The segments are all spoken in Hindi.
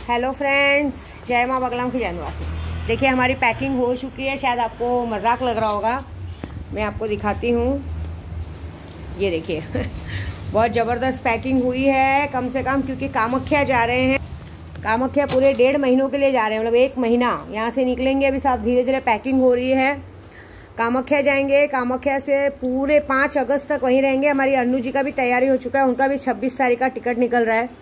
हेलो फ्रेंड्स, जय माँ बगलाम की जयनिवासी। देखिए हमारी पैकिंग हो चुकी है। शायद आपको मजाक लग रहा होगा, मैं आपको दिखाती हूँ। ये देखिए बहुत ज़बरदस्त पैकिंग हुई है। कम से कम क्योंकि कामाख्या जा रहे हैं, कामाख्या पूरे 1.5 महीनों के लिए जा रहे हैं, मतलब 1 महीना यहाँ से निकलेंगे। अभी सब धीरे धीरे पैकिंग हो रही है। कामाख्या जाएंगे, कामाख्या से पूरे 5 अगस्त तक वहीं रहेंगे। हमारी अन्नू जी का भी तैयारी हो चुका है, उनका भी 26 तारीख का टिकट निकल रहा है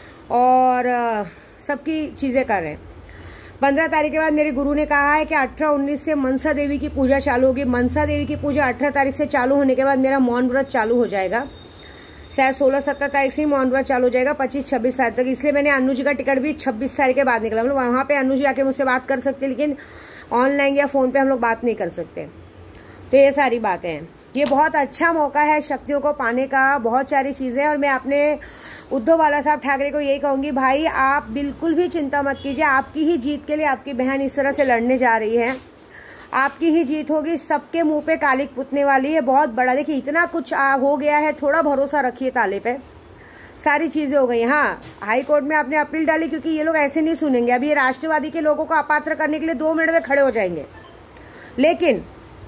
और सबकी चीज़ें कर रहे हैं। 15 तारीख के बाद मेरे गुरु ने कहा है कि 18-19 से मनसा देवी की पूजा चालू होगी। मनसा देवी की पूजा 18 तारीख से चालू होने के बाद मेरा मौन व्रत चालू हो जाएगा। शायद 16-17 तारीख से ही मौन व्रत चालू हो जाएगा, 25-26 तारीख तक। इसलिए मैंने अन्नू जी का टिकट भी 26 तारीख के बाद निकला। मतलब वहाँ पे अन्नू जी आके मुझसे बात कर सकते, लेकिन ऑनलाइन या फ़ोन पे हम लोग बात नहीं कर सकते। तो ये सारी बातें हैं। ये बहुत अच्छा मौका है शक्तियों को पाने का, बहुत सारी चीज़ें। और मैं अपने उद्धव बाला साहब ठाकरे को यही कहूँगी, भाई आप बिल्कुल भी चिंता मत कीजिए। आपकी ही जीत के लिए आपकी बहन इस तरह से लड़ने जा रही है। आपकी ही जीत होगी। सबके मुंह पे कालिक पुतने वाली है, बहुत बड़ा। देखिए इतना कुछ हो गया है, थोड़ा भरोसा रखिए ताले पे। सारी चीज़ें हो गई। हाँ, हाई कोर्ट में आपने अपील डाली, क्योंकि ये लोग ऐसे नहीं सुनेंगे। अभी ये राष्ट्रवादी के लोगों को अपात्र करने के लिए 2 मिनट में खड़े हो जाएंगे, लेकिन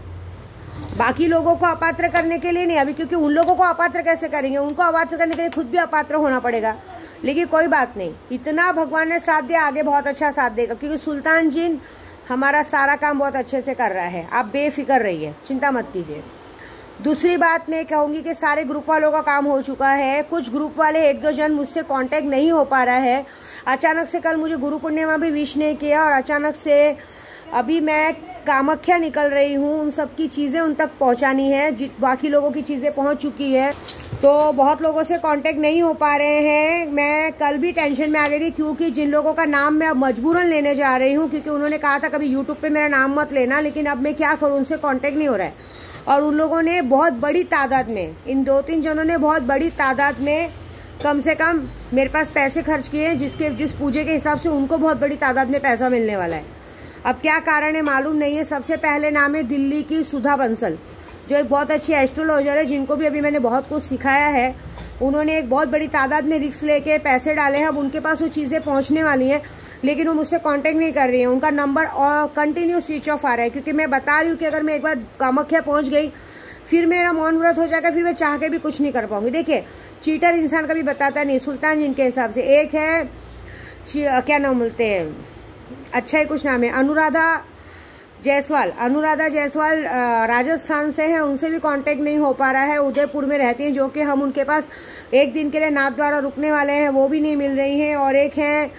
बाकी लोगों को अपात्र करने के लिए नहीं। अभी क्योंकि उन लोगों को अपात्र कैसे करेंगे, उनको अपात्र करने के लिए खुद भी अपात्र होना पड़ेगा। लेकिन कोई बात नहीं, इतना भगवान ने साथ दिया, आगे बहुत अच्छा साथ देगा। क्योंकि सुल्तान जिन हमारा सारा काम बहुत अच्छे से कर रहा है। आप बेफिक्र रहिए, चिंता मत कीजिए। दूसरी बात मैं कहूँगी कि सारे ग्रुप वालों का काम हो चुका है। कुछ ग्रुप वाले 1-2 जन मुझसे कांटेक्ट नहीं हो पा रहा है। अचानक से कल मुझे गुरु पूर्णिमा भी विश नहीं किया, और अचानक से अभी मैं कामाख्या निकल रही हूँ। उन सब की चीज़ें उन तक पहुँचानी है। बाकी लोगों की चीज़ें पहुँच चुकी है, तो बहुत लोगों से कांटेक्ट नहीं हो पा रहे हैं। मैं कल भी टेंशन में आ गई थी, क्योंकि जिन लोगों का नाम मैं अब मजबूरन लेने जा रही हूँ, क्योंकि उन्होंने कहा था कभी यूट्यूब पे मेरा नाम मत लेना, लेकिन अब मैं क्या करूँ, उनसे कांटेक्ट नहीं हो रहा है। और उन लोगों ने बहुत बड़ी तादाद में, इन 2-3 जनों ने बहुत बड़ी तादाद में कम से कम मेरे पास पैसे खर्च किए, जिस पूजे के हिसाब से उनको बहुत बड़ी तादाद में पैसा मिलने वाला है। अब क्या कारण है मालूम नहीं है। सबसे पहले नाम है दिल्ली की सुधा बंसल, जो एक बहुत अच्छी एस्ट्रोलॉजर है, जिनको भी अभी मैंने बहुत कुछ सिखाया है। उन्होंने एक बहुत बड़ी तादाद में रिस्क लेके पैसे डाले हैं। अब उनके पास वो चीज़ें पहुंचने वाली हैं, लेकिन वो मुझसे कांटेक्ट नहीं कर रही है। उनका नंबर कंटिन्यू स्विच ऑफ आ रहा है, क्योंकि मैं बता रही हूँ कि अगर मैं एक बार कामाख्या पहुँच गई, फिर मेरा मौन व्रत हो जाएगा, फिर मैं चाह के भी कुछ नहीं कर पाऊंगी। देखिए चीटर इंसान कभी बताता नहीं। सुल्तान जिनके हिसाब से एक है, क्या नाम बोलते हैं, अच्छा ही कुछ नाम है, अनुराधा जायसवाल। अनुराधा जायसवाल राजस्थान से है, उनसे भी कांटेक्ट नहीं हो पा रहा है। उदयपुर में रहती हैं, जो कि हम उनके पास 1 दिन के लिए नाथद्वारा रुकने वाले हैं, वो भी नहीं मिल रही हैं। और एक है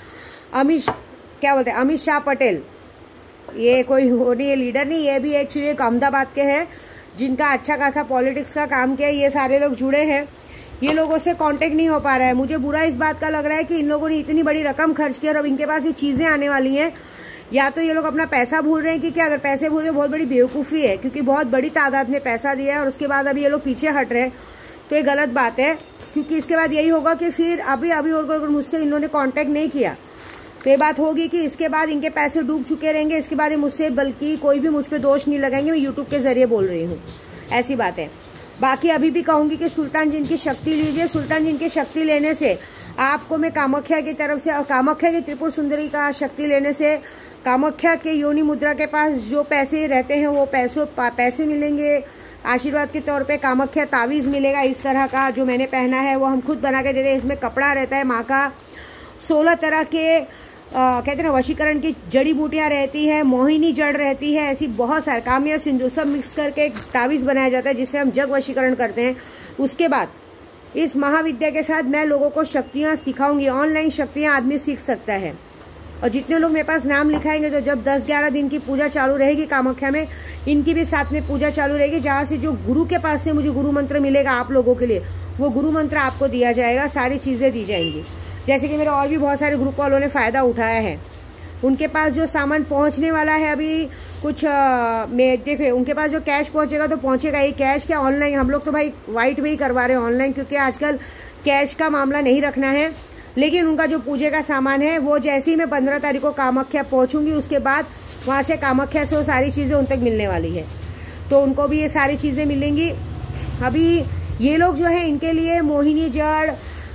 अमित शाह पटेल। ये कोई वो नहीं है, लीडर नहीं, ये भी एक्चुअली एक अहमदाबाद के हैं, जिनका अच्छा खासा पॉलिटिक्स का काम किया। ये सारे लोग जुड़े हैं। ये लोगों से कांटेक्ट नहीं हो पा रहा है। मुझे बुरा इस बात का लग रहा है कि इन लोगों ने इतनी बड़ी रकम खर्च की और अब इनके पास ये चीज़ें आने वाली हैं। या तो ये लोग अपना पैसा भूल रहे हैं कि क्या, अगर पैसे भूल रहे बहुत बड़ी बेवकूफ़ी है, क्योंकि बहुत बड़ी तादाद में पैसा दिया है और उसके बाद अभी ये लोग पीछे हट रहे हैं, तो ये गलत बात है। क्योंकि इसके बाद यही होगा कि फिर अभी और अगर मुझसे इन्होंने कॉन्टैक्ट नहीं किया, तो ये बात होगी कि इसके बाद इनके पैसे डूब चुके रहेंगे। इसके बाद ये मुझसे बल्कि कोई भी मुझ पर दोष नहीं लगाएंगे। मैं यूट्यूब के जरिए बोल रही हूँ, ऐसी बात है। बाकी अभी भी कहूंगी कि सुल्तान जिन की शक्ति लीजिए। सुल्तान जिन की शक्ति लेने से आपको मैं कामाख्या की तरफ से, और कामाख्या की त्रिपुर सुंदरी का शक्ति लेने से कामाख्या के योनि मुद्रा के पास जो पैसे रहते हैं, वो पैसे मिलेंगे आशीर्वाद के तौर पे। कामाख्या तावीज़ मिलेगा इस तरह का, जो मैंने पहना है वो हम खुद बना के देते हैं। इसमें कपड़ा रहता है माँ का, 16 तरह के कहते हैं ना वशीकरण की जड़ी बूटियां रहती है, मोहिनी जड़ रहती है, ऐसी बहुत सारे कामिया सिंधु सब मिक्स करके एक तावीज़ बनाया जाता है, जिससे हम जग वशीकरण करते हैं। उसके बाद इस महाविद्या के साथ मैं लोगों को शक्तियां सिखाऊंगी। ऑनलाइन शक्तियां आदमी सीख सकता है। और जितने लोग मेरे पास नाम लिखाएंगे, तो जब 10-11 दिन की पूजा चालू रहेगी कामाख्या में, इनकी भी साथ में पूजा चालू रहेगी। जहाँ से जो गुरु के पास से मुझे गुरु मंत्र मिलेगा आप लोगों के लिए, वो गुरु मंत्र आपको दिया जाएगा। सारी चीज़ें दी जाएंगी। जैसे कि मेरे और भी बहुत सारे ग्रुप वालों ने फ़ायदा उठाया है। उनके पास जो सामान पहुंचने वाला है अभी कुछ देखिए, उनके पास जो कैश पहुंचेगा तो पहुंचेगा ही। कैश क्या, ऑनलाइन हम लोग तो भाई वाइट में ही करवा रहे हैं ऑनलाइन, क्योंकि आजकल कैश का मामला नहीं रखना है। लेकिन उनका जो पूजे का सामान है, वो जैसे ही मैं 15 तारीख को कामाख्या पहुँचूँगी, उसके बाद वहाँ से कामाख्या से वो सारी चीज़ें उन तक मिलने वाली है, तो उनको भी ये सारी चीज़ें मिलेंगी। अभी ये लोग जो है, इनके लिए मोहिनी जड़,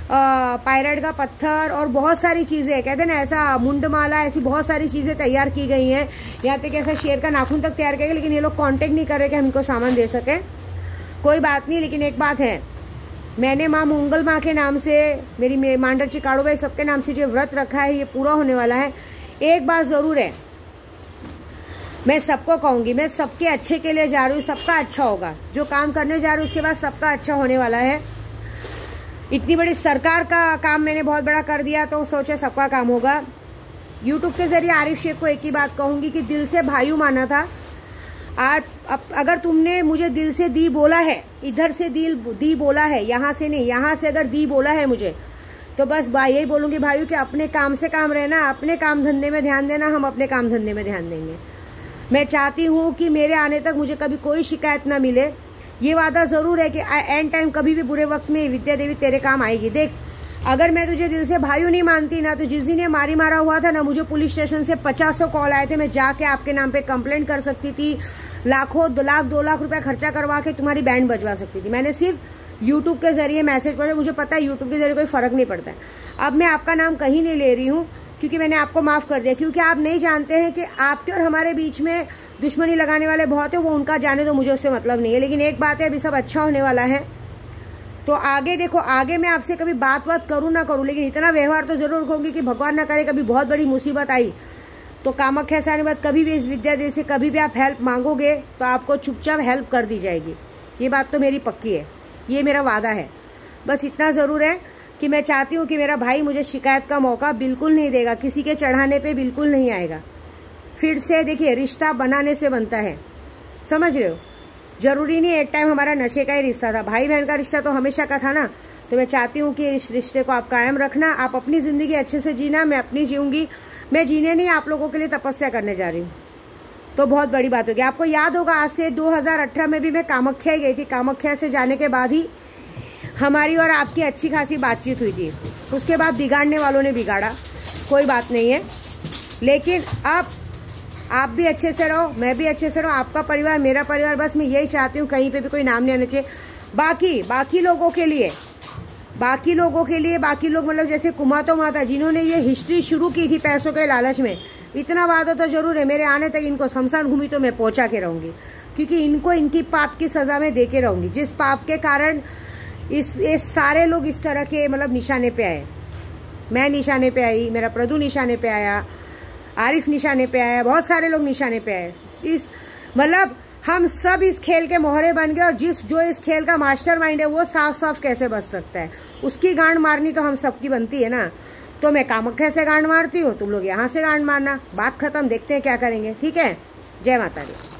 पायराइट का पत्थर और बहुत सारी चीज़ें, कहते हैं ना ऐसा मुंडमाला, ऐसी बहुत सारी चीज़ें तैयार की गई हैं। यहाँ तक ऐसा शेर का नाखून तक तैयार किया गया, लेकिन ये लोग कांटेक्ट नहीं कर रहे कि हम इनको सामान दे सकें। कोई बात नहीं, लेकिन एक बात है, मैंने माँ मंगल माँ के नाम से, मेरी मांडर चिकाड़ो भाई सबके नाम से जो व्रत रखा है, ये पूरा होने वाला है। एक बात ज़रूर है, मैं सबको कहूँगी, मैं सबके अच्छे के लिए जा रही हूँ, सबका अच्छा होगा। जो काम करने जा रही हूँ उसके बाद सबका अच्छा होने वाला है। इतनी बड़ी सरकार का काम मैंने बहुत बड़ा कर दिया, तो सोचे सबका काम होगा। यूट्यूब के जरिए आरिफ शेख को एक ही बात कहूँगी कि दिल से भाइयों माना था। आज अगर तुमने मुझे दिल से दी बोला है, इधर से दिल दी बोला है, यहाँ से नहीं, यहाँ से अगर दी बोला है मुझे, तो बस यही बोलूँगी भाइयों कि अपने काम से काम रहना, अपने काम धंधे में ध्यान देना, हम अपने काम धंधे में ध्यान देंगे। मैं चाहती हूँ कि मेरे आने तक मुझे कभी कोई शिकायत ना मिले। ये वादा ज़रूर है कि एंड टाइम कभी भी बुरे वक्त में विद्या देवी तेरे काम आएगी। देख, अगर मैं तुझे दिल से भाइयों नहीं मानती ना, तो जिस दिन ये मारा हुआ था ना, मुझे पुलिस स्टेशन से 50 कॉल आए थे। मैं जाके आपके नाम पे कंप्लेंट कर सकती थी, लाखों 2 लाख रुपया खर्चा करवा के तुम्हारी बैंड बजवा सकती थी। मैंने सिर्फ यूट्यूब के जरिए मैसेज पढ़े, मुझे पता है यूट्यूब के जरिए कोई फ़र्क नहीं पड़ता है। अब मैं आपका नाम कहीं नहीं ले रही हूँ, क्योंकि मैंने आपको माफ़ कर दिया, क्योंकि आप नहीं जानते हैं कि आपके और हमारे बीच में दुश्मनी लगाने वाले बहुत है। वो उनका जाने दो, मुझे उससे मतलब नहीं है। लेकिन एक बात है, अभी सब अच्छा होने वाला है। तो आगे देखो, आगे मैं आपसे कभी बात करूँ ना करूँ, लेकिन इतना व्यवहार तो जरूर रखूँगी कि भगवान ना करे कभी बहुत बड़ी मुसीबत आई तो कामाख्या से आने के बाद कभी भी इस विद्या देवी से कभी भी आप हेल्प मांगोगे तो आपको चुपचाप हेल्प कर दी जाएगी। ये बात तो मेरी पक्की है, ये मेरा वादा है। बस इतना ज़रूर है कि मैं चाहती हूँ कि मेरा भाई मुझे शिकायत का मौका बिल्कुल नहीं देगा, किसी के चढ़ाने पे बिल्कुल नहीं आएगा। फिर से देखिए, रिश्ता बनाने से बनता है, समझ रहे हो? जरूरी नहीं एक टाइम हमारा नशे का ही रिश्ता था, भाई बहन का रिश्ता तो हमेशा का था ना। तो मैं चाहती हूँ कि इस रिश्ते को आप कायम रखना, आप अपनी ज़िंदगी अच्छे से जीना, मैं अपनी जीऊँगी। मैं जीने नहीं, आप लोगों के लिए तपस्या करने जा रही हूँ, तो बहुत बड़ी बात होगी। आपको याद होगा, आज से 2018 में भी मैं कामाख्या ही गई थी। कामाख्या से जाने के बाद ही हमारी और आपकी अच्छी खासी बातचीत हुई थी। उसके बाद बिगाड़ने वालों ने बिगाड़ा, कोई बात नहीं है। लेकिन अब आप भी अच्छे से रहो, मैं भी अच्छे से रहूँ, आपका परिवार मेरा परिवार, बस मैं यही चाहती हूँ, कहीं पे भी कोई नाम नहीं आना चाहिए। बाकी लोगों के लिए, बाकी लोग मतलब जैसे कुमातो माता, जिन्होंने ये हिस्ट्री शुरू की थी पैसों के लालच में, इतना वादा तो जरूर है, मेरे आने तक इनको शमशान भूमि तो मैं पहुंचा के रहूंगी, क्योंकि इनको इनकी पाप की सजा में दे के रहूंगी, जिस पाप के कारण ये सारे लोग इस तरह के मतलब निशाने पे आए। मैं निशाने पे आई, मेरा प्रदू निशाने पे आया, आरिफ निशाने पे आया, बहुत सारे लोग निशाने पे आए। इस मतलब हम सब इस खेल के मोहरे बन गए, और जो इस खेल का मास्टरमाइंड है वो साफ कैसे बच सकता है, उसकी गांड मारनी तो हम सबकी बनती है ना। तो मैं कामाख्या से गांड मारती हूँ, तुम लोग यहाँ से गांड मारना, बात खत्म। देखते हैं क्या करेंगे, ठीक है? जय माता दी।